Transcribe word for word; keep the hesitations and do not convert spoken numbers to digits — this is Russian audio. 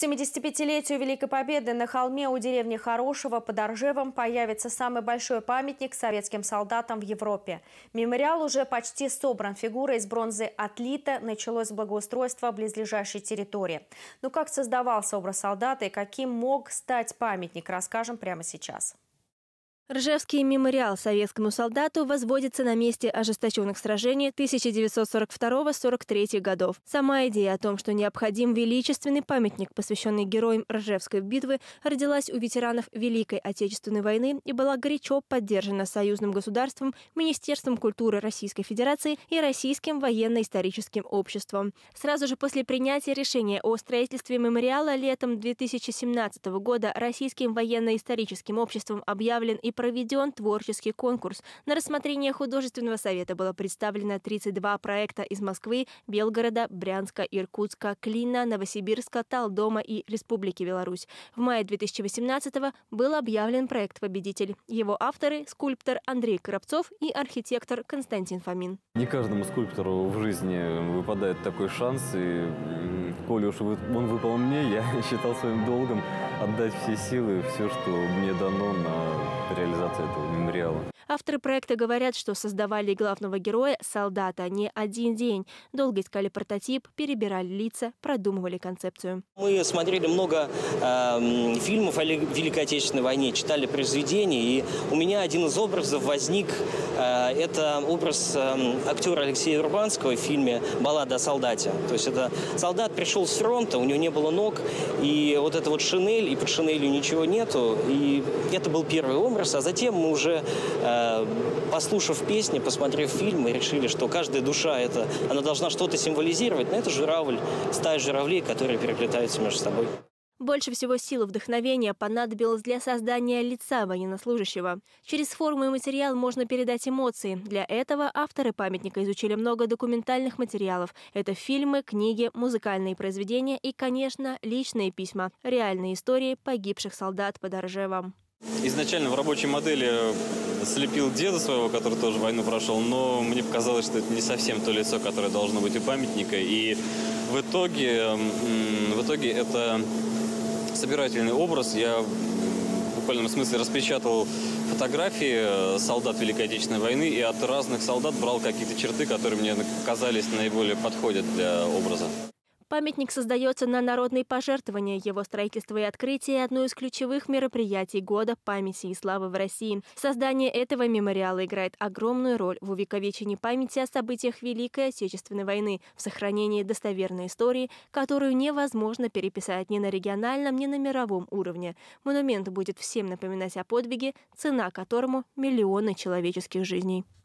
семидесятипятилетию Великой Победы на холме у деревни Хорошего под Оржевом появится самый большой памятник советским солдатам в Европе. Мемориал уже почти собран, фигура из бронзы отлита, началось благоустройство близлежащей территории. Но как создавался образ солдата и каким мог стать памятник, расскажем прямо сейчас. Ржевский мемориал советскому солдату возводится на месте ожесточенных сражений тысяча девятьсот сорок второго — сорок третьего годов. Сама идея о том, что необходим величественный памятник, посвященный героям Ржевской битвы, родилась у ветеранов Великой Отечественной войны и была горячо поддержана союзным государством, Министерством культуры Российской Федерации и Российским военно-историческим обществом. Сразу же после принятия решения о строительстве мемориала летом две тысячи семнадцатого года Российским военно-историческим обществом объявлен и проведен творческий конкурс. На рассмотрение художественного совета было представлено тридцать два проекта из Москвы, Белгорода, Брянска, Иркутска, Клина, Новосибирска, Талдома и Республики Беларусь. В мае две тысячи восемнадцатого был объявлен проект-победитель. Его авторы – скульптор Андрей Коробцов и архитектор Константин Фомин. Не каждому скульптору в жизни выпадает такой шанс, и коли уж он выпал мне, я считал своим долгом отдать все силы, все, что мне дано на реализацию этого мемориала. Авторы проекта говорят, что создавали главного героя, солдата, не один день. Долго искали прототип, перебирали лица, продумывали концепцию. Мы смотрели много э, фильмов о Великой Отечественной войне, читали произведения, и у меня один из образов возник. Э, это образ э, актера Алексея Урбанского в фильме «Баллада о солдате». То есть это солдат пришел с фронта, у него не было ног, и вот эта вот шинель, и под шинелью ничего нету. И это был первый образ, а затем мы уже... Э, послушав песни, посмотрев фильмы, решили, что каждая душа, это, она должна что-то символизировать. Но это журавль, стая журавлей, которые переплетаются между собой. Больше всего сил и вдохновения понадобилось для создания лица военнослужащего. Через форму и материал можно передать эмоции. Для этого авторы памятника изучили много документальных материалов. Это фильмы, книги, музыкальные произведения и, конечно, личные письма. Реальные истории погибших солдат под Оржевом. Изначально в рабочей модели слепил деда своего, который тоже войну прошел, но мне показалось, что это не совсем то лицо, которое должно быть у памятника. И в итоге, в итоге это собирательный образ. Я в буквальном смысле распечатал фотографии солдат Великой Отечественной войны и от разных солдат брал какие-то черты, которые мне казались наиболее подходят для образа. Памятник создается на народные пожертвования. Его строительство и открытие – одно из ключевых мероприятий года памяти и славы в России. Создание этого мемориала играет огромную роль в увековечении памяти о событиях Великой Отечественной войны, в сохранении достоверной истории, которую невозможно переписать ни на региональном, ни на мировом уровне. Монумент будет всем напоминать о подвиге, цена которому – миллионы человеческих жизней.